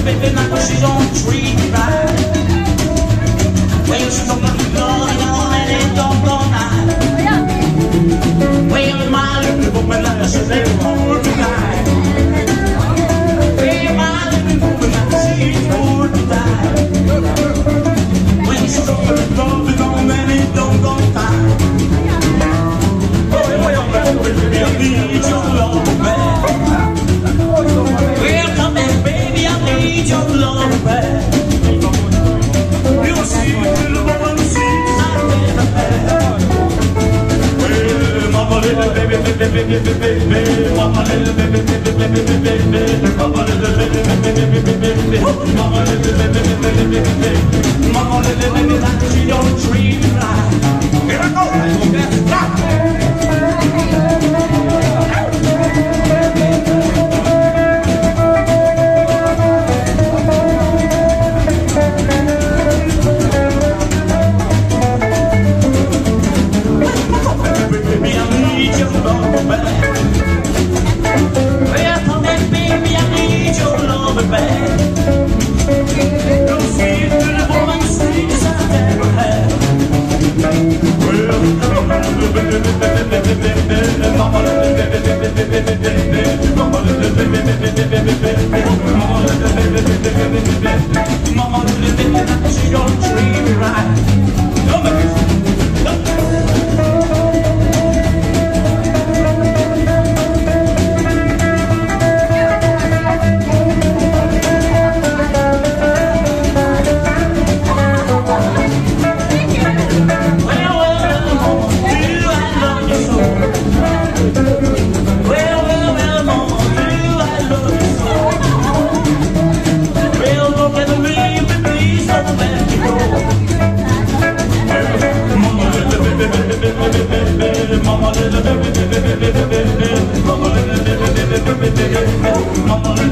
baby, now she don't treat me right. Well, she's on the floor and it don't go night. Well, my little woman, now she's a fool tonight. Well, my little woman, now she's a fool tonight. When she's on the floor and it don't go night. Well, I need your love, man. Well, come in, baby, I need your love, man. You see, little woman, see, I never had. Well, mama, little baby, baby, baby, baby, mama, little baby, baby, baby, baby, mama, little baby, baby, baby, baby, mama, little baby, baby, baby, baby, mama, little baby, that she don't treat me right. Here I go, stop. Mama,